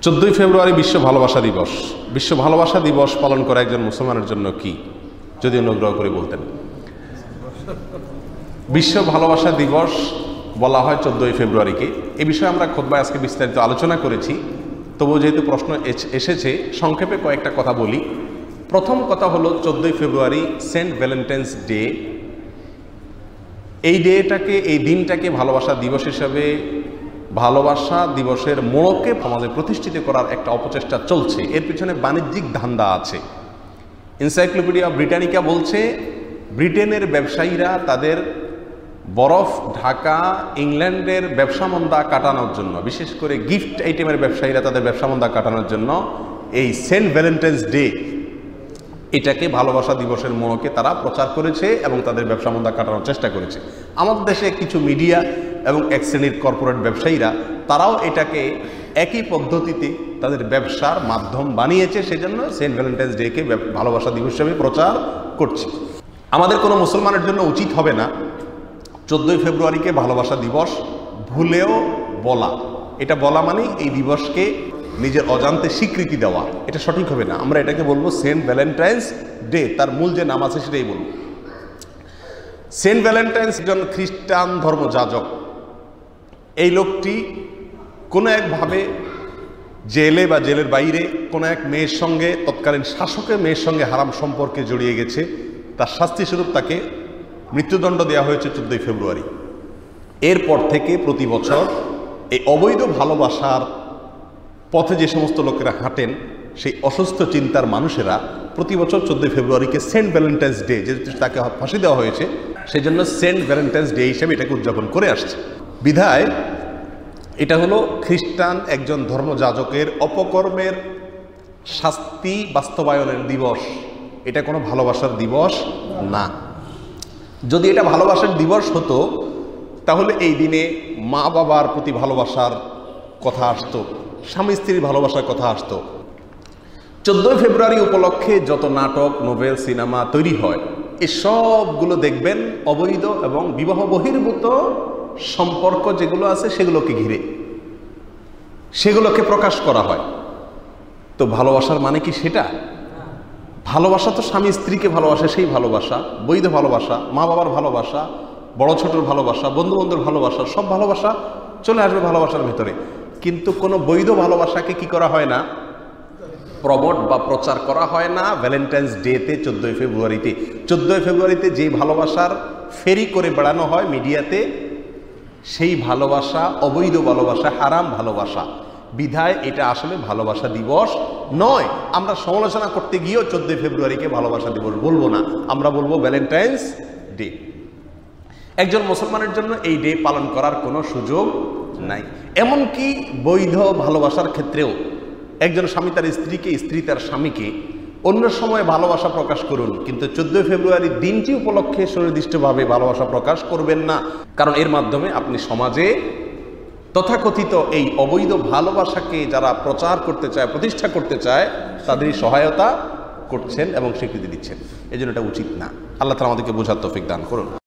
14ই ফেব্রুয়ারি বিশ্ব ভালোবাসা দিবস। বিশ্ব ভালোবাসা দিবস পালন করা একজন মুসলমানের জন্য কি, যদি অনুগ্রহ করে বলতেন। বিশ্ব ভালোবাসা দিবস বলা হয় 14ই ফেব্রুয়ারিকে। এ বিষয়ে আমরা খুতবায় আজকে বিস্তারিত আলোচনা করেছি, তবুও যেহেতু প্রশ্ন এসেছে সংক্ষেপে কয়েকটা কথা বলি। প্রথম কথা হলো 14ই ফেব্রুয়ারি সেন্ট ভ্যালেন্টাইন্স ডে। এই দিনটাকে ভালোবাসা দিবস হিসাবে, ভালোবাসা দিবসের মোড়কে সমাজে প্রতিষ্ঠিত করার একটা অপচেষ্টা চলছে। এর পিছনে বাণিজ্যিক ধান্দা আছে। এনসাইক্লোপিডিয়া ব্রিটানিকা বলছে ব্রিটেনের ব্যবসায়ীরা তাদের বরফ ঢাকা ইংল্যান্ডের ব্যবসা মন্দা কাটানোর জন্য, বিশেষ করে গিফট আইটেমের ব্যবসায়ীরা তাদের ব্যবসা মন্দা কাটানোর জন্য এই সেন্ট ভ্যালেন্টাইন্স ডে এটাকে ভালোবাসা দিবসের মোড়কে তারা প্রচার করেছে এবং তাদের ব্যবসা মন্দা কাটানোর চেষ্টা করেছে। আমাদের দেশে কিছু মিডিয়া এবং এক শ্রেণীর কর্পোরেট ব্যবসায়ীরা তারাও এটাকে একই পদ্ধতিতে তাদের ব্যবসার মাধ্যম বানিয়েছে, সেজন্য সেন্ট ভ্যালেন্টাইন্স ডেকে ভালোবাসা দিবস হিসেবে প্রচার করছে। আমাদের কোনো মুসলমানের জন্য উচিত হবে না 14ই ফেব্রুয়ারিকে ভালোবাসা দিবস ভুলেও বলা। এটা বলা মানে এই দিবসকে নিজের অজান্তে স্বীকৃতি দেওয়া, এটা সঠিক হবে না। আমরা এটাকে বলবো সেন্ট ভ্যালেন্টাইন্স ডে, তার মূল যে নাম আছে সেটাই বলবো। সেন্ট ভ্যালেন্টাইন্স একজন খ্রিস্টান ধর্মযাজক। এই লোকটি কোনো একভাবে জেলে বা জেলের বাইরে কোনো এক মেয়ের সঙ্গে, তৎকালীন শাসকের মেয়ের সঙ্গে হারাম সম্পর্কে জড়িয়ে গেছে। তার শাস্তিস্বরূপ তাকে মৃত্যুদণ্ড দেওয়া হয়েছে 14ই ফেব্রুয়ারি। এরপর থেকে প্রতি বছর এই অবৈধ ভালোবাসার পথে যে সমস্ত লোকেরা হাঁটেন, সেই অসুস্থ চিন্তার মানুষেরা প্রতি বছর 14ই ফেব্রুয়ারিকে সেন্ট ভ্যালেন্টাইন্স ডে, যেহেতু তাকে ফাঁসি দেওয়া হয়েছে সেই জন্য সেন্ট ভ্যালেন্টাইন্স ডে হিসেবে এটাকে উদযাপন করে আসছে। বিধায় এটা হলো খ্রিস্টান একজন ধর্মযাজকের অপকর্মের শাস্তি বাস্তবায়নের দিবস। এটা কোনো ভালোবাসার দিবস না। যদি এটা ভালোবাসার দিবস হতো তাহলে এই দিনে মা বাবার প্রতি ভালোবাসার কথা আসতো, স্বামী স্ত্রীর ভালোবাসার কথা আসতো। 14ই ফেব্রুয়ারি উপলক্ষে যত নাটক, নোভেল, সিনেমা তৈরি হয়, এই সবগুলো দেখবেন অবৈধ এবং বিবাহ বহির্ভূত সম্পর্ক যেগুলো আছে সেগুলোকে ঘিরে, সেগুলোকে প্রকাশ করা হয়। তো ভালোবাসার মানে কি সেটা? ভালোবাসা তো স্বামী স্ত্রীকে ভালোবাসা, সেই ভালোবাসা, বৈধ ভালোবাসা, মা বাবার ভালোবাসা, বড় ছোটর ভালোবাসা, বন্ধু বান্ধবের ভালোবাসা, সব ভালোবাসা চলে আসবে ভালোবাসার ভেতরে। কিন্তু কোনো বৈধ ভালোবাসাকে কি করা হয় না, প্রমোট বা প্রচার করা হয় না ভ্যালেন্টাইন্স ডেতে 14ই ফেব্রুয়ারিতে। 14ই ফেব্রুয়ারিতে যেই ভালোবাসার ফেরি করে বেড়ানো হয় মিডিয়াতে, সেই ভালোবাসা অবৈধ ভালোবাসা, হারাম ভালোবাসা। বিধায় এটা আসলে ভালোবাসা দিবস নয়। আমরা সমালোচনা করতে গিয়েও 14ই ফেব্রুয়ারিকে ভালোবাসা দিবস বলবো না, আমরা বলবো ভ্যালেন্টাইন্স ডে। একজন মুসলমানের জন্য এই ডে পালন করার কোনো সুযোগ নাই। এমনকি বৈধ ভালোবাসার ক্ষেত্রেও একজন স্বামী তার স্ত্রীকে, স্ত্রী তার স্বামীকে অন্য সময় ভালোবাসা প্রকাশ করুন, কিন্তু 14ই ফেব্রুয়ারি দিনটি উপলক্ষে সুনির্দিষ্টভাবে ভালোবাসা প্রকাশ করবেন না। কারণ এর মাধ্যমে আপনি সমাজে তথাকথিত এই অবৈধ ভালোবাসাকে যারা প্রচার করতে চায়, প্রতিষ্ঠা করতে চায়, তাদেরই সহায়তা করছেন এবং স্বীকৃতি দিচ্ছেন। এই জন্য এটা উচিত না। আল্লাহ তাআলা আমাদেরকে বোঝার তৌফিক দান করুন।